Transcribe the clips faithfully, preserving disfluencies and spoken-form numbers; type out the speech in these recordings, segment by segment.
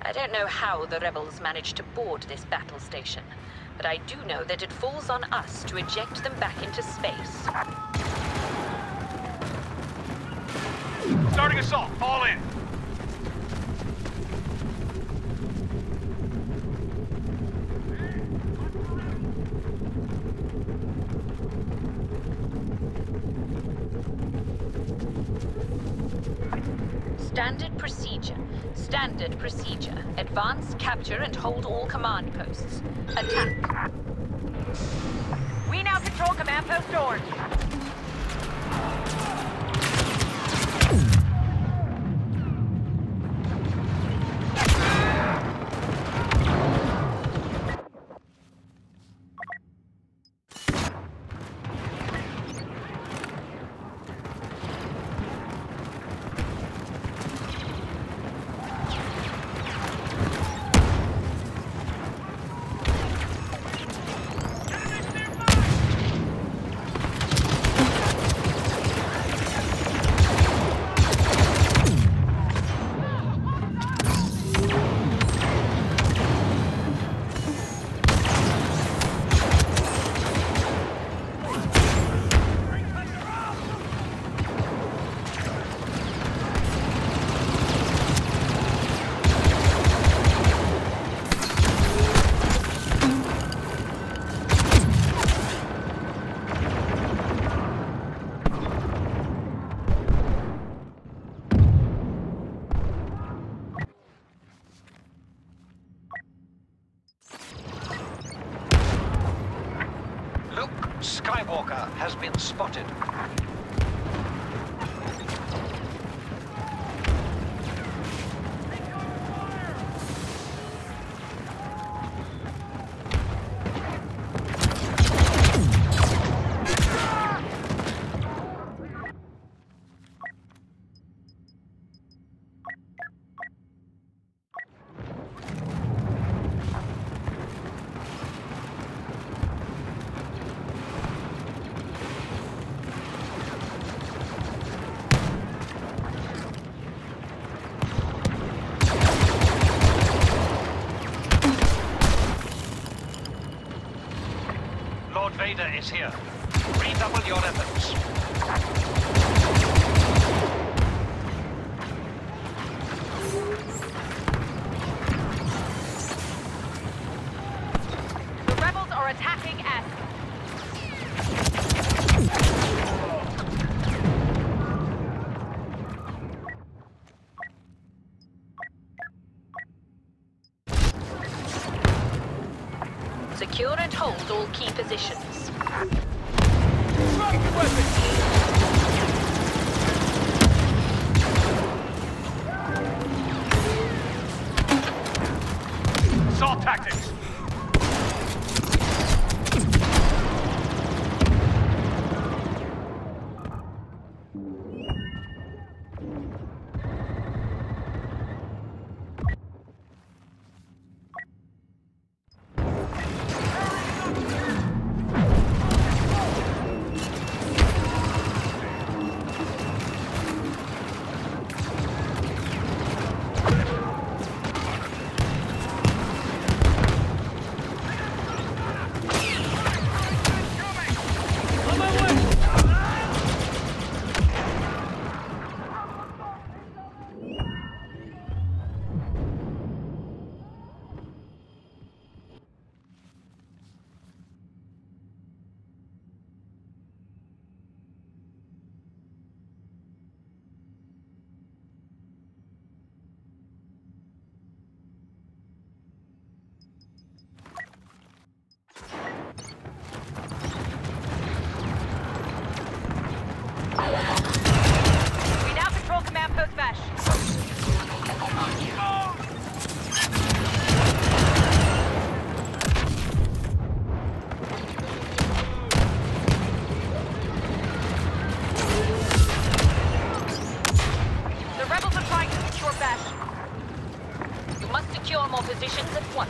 I don't know how the rebels managed to board this battle station, but I do know that it falls on us to eject them back into space. Starting assault. Fall in. Standard procedure. Standard procedure. Advance, capture, and hold all command posts. Attack. We now control command post Orange. Skywalker has been spotted. Lord Vader is here. Redouble your efforts. The rebels are attacking S. Secure and hold all key positions. Assault tactics. We now control command post Mesh. The rebels are trying to secure Mesh. You must secure more positions at once.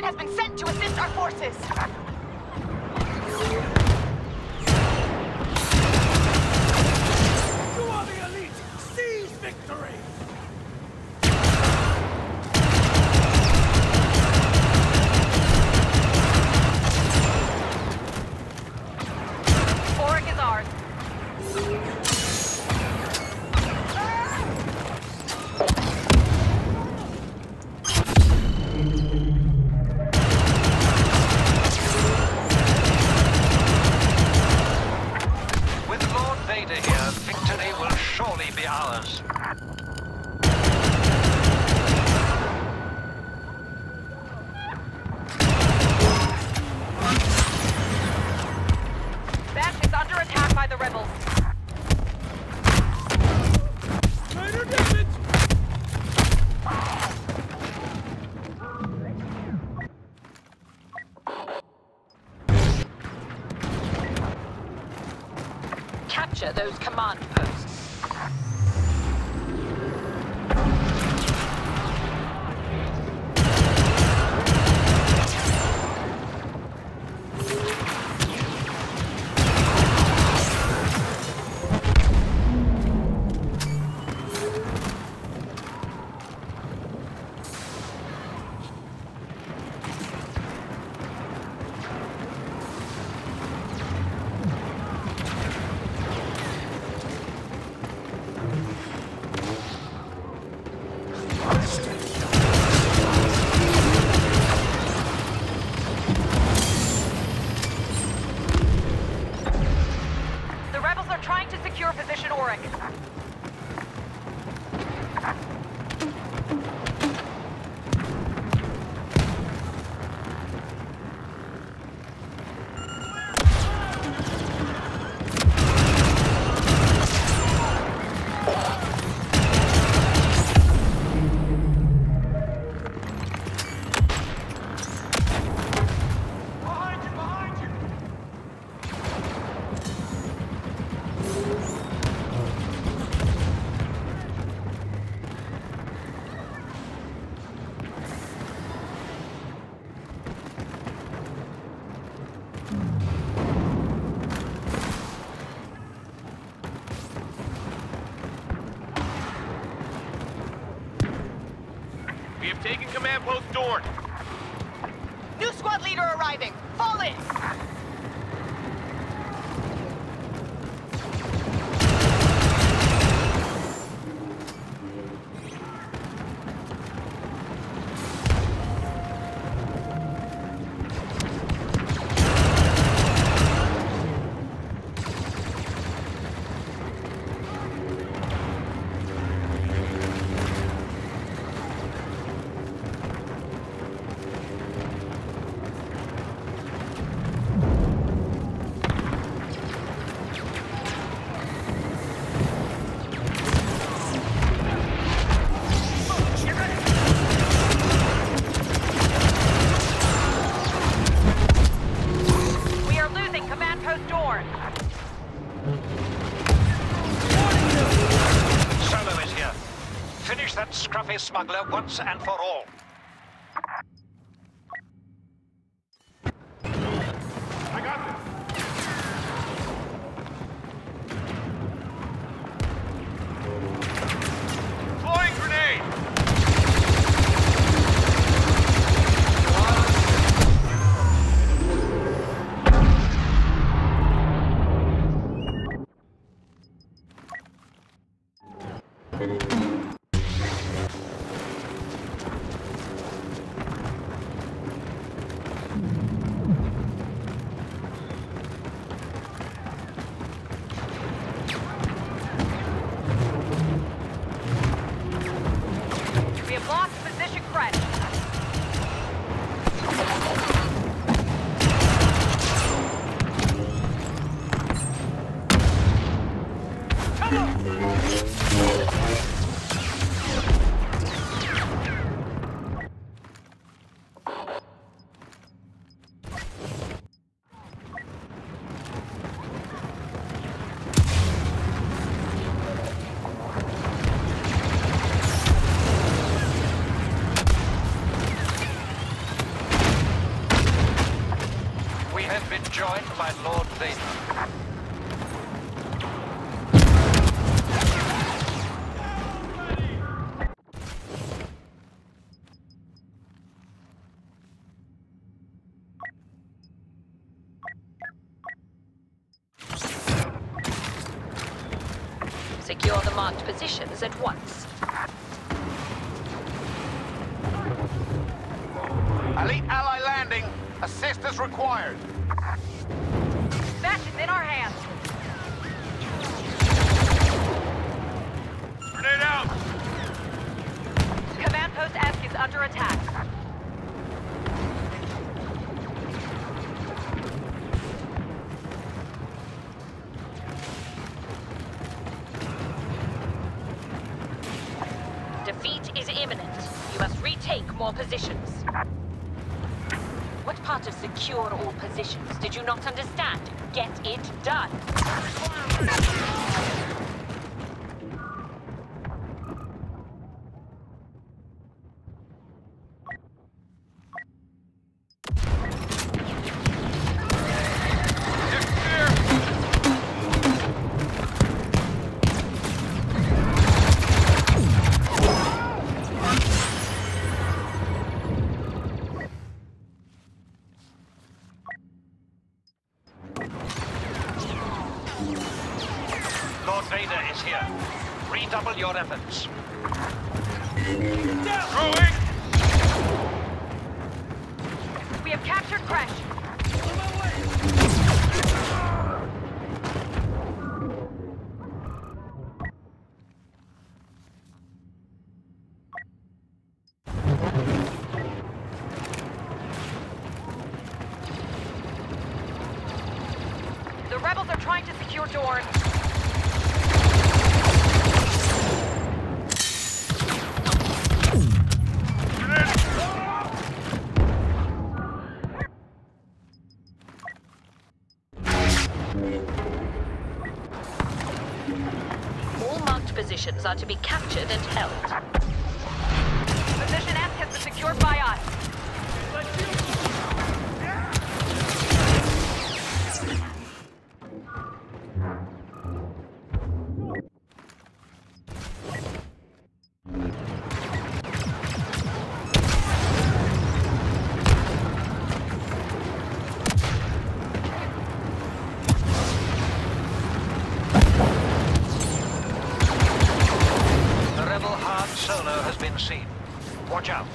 has been sent to assist our forces. You are the elite! Seize victory! Auric is ours. With Lord Vader here, victory will surely be ours. Bash is under attack by the rebels. Minor damage! Capture those command posts. The rebels are trying to secure position Auric. Behind you, behind you! We have taken command post Dorn. New squad leader arriving. Fall in. We are losing command post Dorn. Solo is here. Finish that scruffy smuggler once and for all. I got this! Throwing grenade! been joined by Lord Vader. Secure the marked positions at once. Elite ally landing. Assistance required. Smash is in our hands. Grenade out! Command Post Esk is under attack. Defeat is imminent. You must retake more positions. What part of secure all positions did you not understand? Get it done. Lord Vader is here. Redouble your efforts. Throwing! We have captured Crash. The rebels are trying to secure Dorne. All marked positions are to be captured and held. Position F has been secured by us. The rebel Han Solo has been seen. Watch out.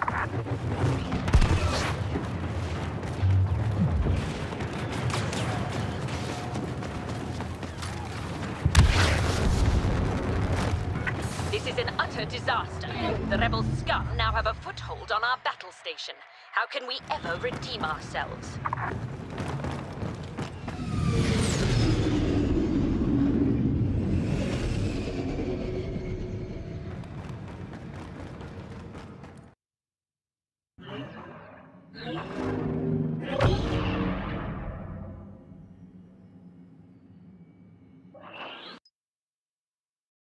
This is an utter disaster. The rebel scum now have a foothold on our battle station. How can we ever redeem ourselves?